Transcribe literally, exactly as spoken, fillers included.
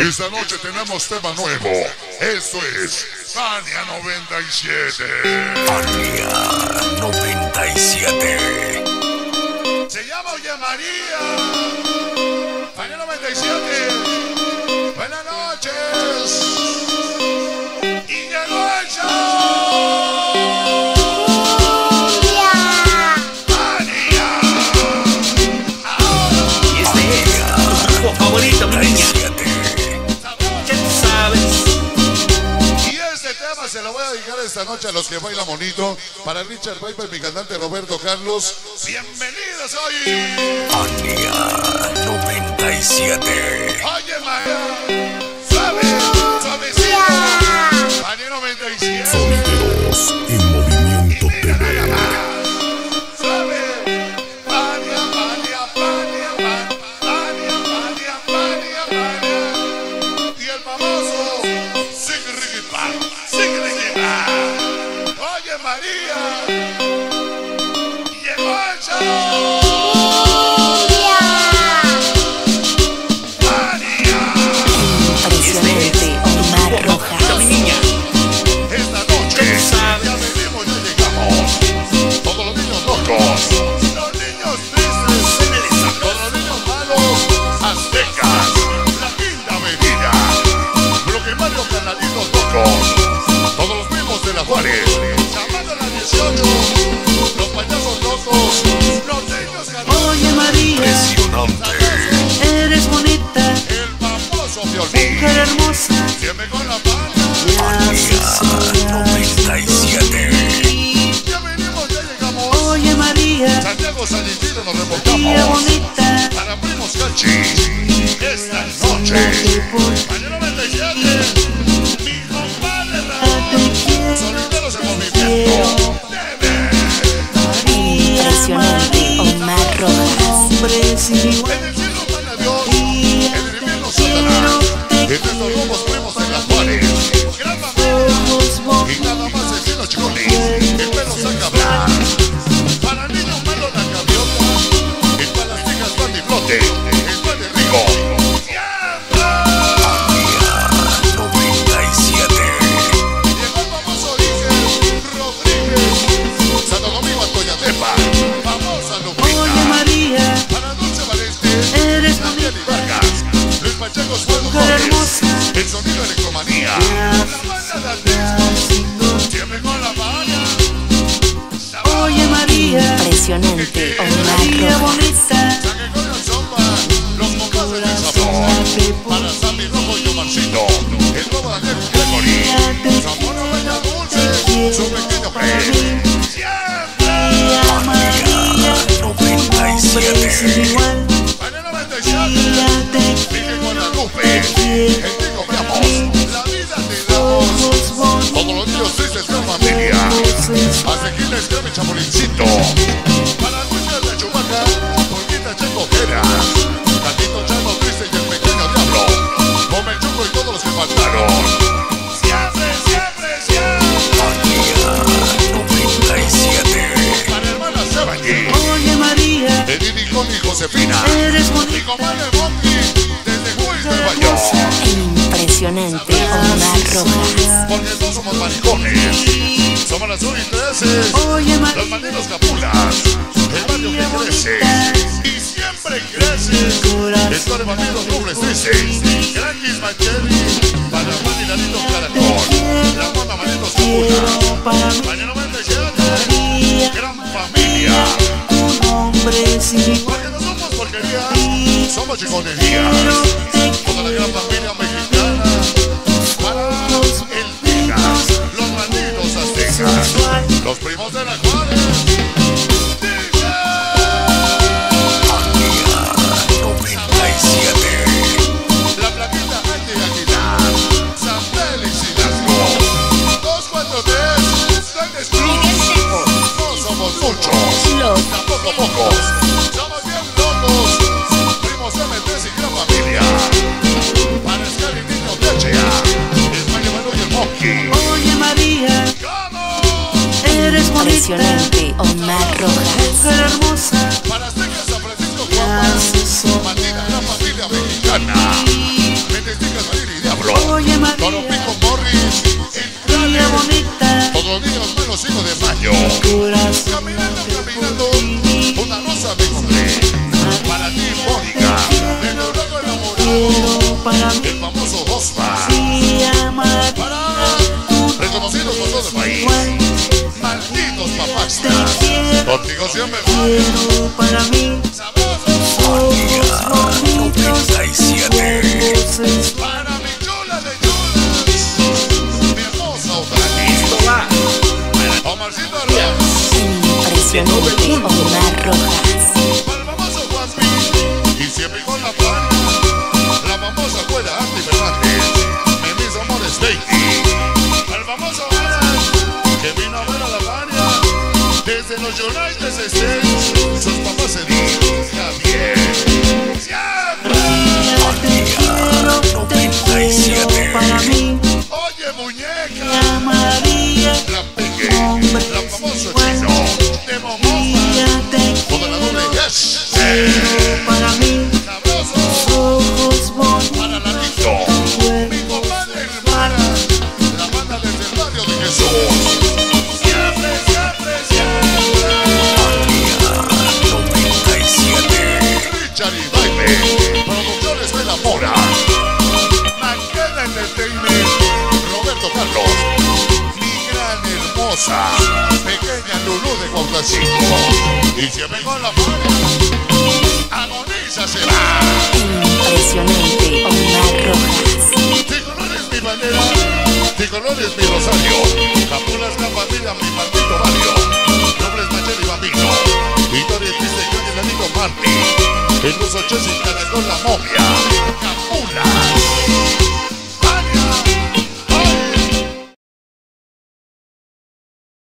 Esta noche tenemos tema nuevo. Esto es Fania noventa y siete. Fania noventa y siete. Se llama Oye María. Fania noventa y siete. Buenas noches. Y llegó el show. Favorito, mi niña. ¿Qué tú sabes? Y este tema se lo voy a dedicar esta noche a los que bailan bonito. Para Richard Piper, mi cantante Roberto Carlos. Bienvenidos hoy. Fania noventa y siete. Oye, María. Suave, suavecito. Fania noventa y siete. Sonidos en Movimiento T V. Suave. Fania, Fania, Fania, Fania, Fania, Fania, Fania. Y el famoso Sigue Ricky Pan, Sigue Ricky Pan. Oye, María. Llegó el show. Impresionante, Omar Rojas. Mi niña. Esta noche ya venimos, ya llegamos. Todos los niños locos, los niños tristes, todos los niños malos, aztecas, la quinta avenida, Bloque Mario, Canalitos locos, todos los primos de la Juárez, llamando a la dieciocho, los payasos locos, los niños carnales. Oye María, Impresionante. eres bonita, El famoso violín, mujer hermosa, siempre con la pana. Fania noventa y siete. Ya venimos, ya llegamos. Oye María, Santiago, San Isidro, nos tía reportamos. bonita, Para primos Cachi, esta noche, Fania noventa y siete, mi compadre Raúl, Soliteros en Movimiento, Impresionante, Omar Rojas. hombre sin igual. en el cielo manda Dios, en el infierno Satanás, entre estos nuevos primos de la Juárez, gran familia, y nada más el cielo chicolis, el pelo saca hablar, para el niño malo la gaviota, y para las chicas pan y flote, el pan de rico, Fania noventa y siete. llegó el famoso Iker Rodríguez, Santo Domingo Atoyatepa, famosa Oye Lupita, María, para Dulce Valente, eres Daniel y Vargas, Luis Pacheco, Sueldo mujer Torres, hermosa, el sonido electromanía, la banda de Atexco, siempre con la mano. oye María, Impresionante, Omar tía Rojas. bonita, Saque con el sopa, los compadres del sabor, para Sammy Rojo y Omarcito, el nuevo Daniel Gregory, Zamora Bella Dulce, su pequeño Fred, siempre. Fania noventa y hombre sin siete. igual. Fania noventa y siete, dije con la Lupe, el Tico veamos, la vida te damos, todos los niños tristes con familia, Asequiles, Creme Chapolincito, para Luchas de Chubaca, Polquita Checo Jera, Gatito Chano Triste y el pequeño Diablo, Come el Chuco y todos los que faltaron. Siempre, siempre, siempre. Fania noventa y siete. Para hermana Sebaquí, Oye María, Edith y Connie y Josefina, eres y bonita, comadre Monty, desde Juárez, Nueva York. Impresionante, Omar Rojas. Porque todos somos maricones, somos las uno y trece, oye los María, malditos capulas, el barrio que crece y siempre crece. El Torre Bandidos Robles tristes, Gran Macheli, para Juan y Danilo Caracol, la Mona Malditos Capulas, para mí, Fania noventa y siete, gran familia, un hombre sin igual. porque no somos porquerías, somos chiconerías, toda la gran familia mexicana, para el Tigas, los malditos aztecas, los primos de la Juárez. Fania noventa y siete. La plaquita Andy Aguilar, San Félix Hidalgo, dos cuatro tres, San Cruz, no somos muchos, tampoco pocos, somos bien locos, primos M tres y gran familia, para Scar y Niño de H A, España Manu y el Monkey. Oye María, ¡Vamos! eres bonita, Impresionante, Omar Rojas. mujer hermosa, Para Aztecas, San Francisco, Guapas, maldita gran familia mexicana, me testicas María ya me encontré. Para ti, Mónica, de lo loco enamorado, quiero para el mí. famoso Osma. Sí, amar, Para reconocidos por todo el país. igual. Malditos papás. Te quiero, Contigo siempre quiero para mí. Ojos bonitos, noventa y siete. voces. Para mi chula de chulas, mi hermosa Otani. Esto va Omarcito Arroz, Impresionante Omar Rojas. para el famoso Juanpi. Y siempre con la pan, la famosa abuela Andy Fernández. Mi mis amores Beatty. Para el famoso Alan, que vino a ver a la Fania. Desde los United States, sus papás se dicen Javier. ¡Siempre! Te quiero, te quiero para mí. Oye, muñeca, María, la peque, la famosa chino, de Momosa, te toda la doble yes, quiero para mí. sabroso, Ojos bonitos, para la Tito, mi comadre hermana, la banda desde el barrio de Jesús. Siempre, siempre, siempre. noventa y siete. Richard y Baile, Producciones de la Mora, Maqueda Entertainment, Roberto Carlos, mi gran hermosa, pequeña Lulú de Cuauhtémoc. Y siempre con la mano, agoniza se va. Impresionante Omar Rojas. Tricolor es mi bandera, tricolor es mi rosario, Capulas la familia, mi maldito barrio, Robles, Machel y Bambino, Victoria, Triste, Calle, el amigo Marty, el ruso Chessy, Caracol, la momia.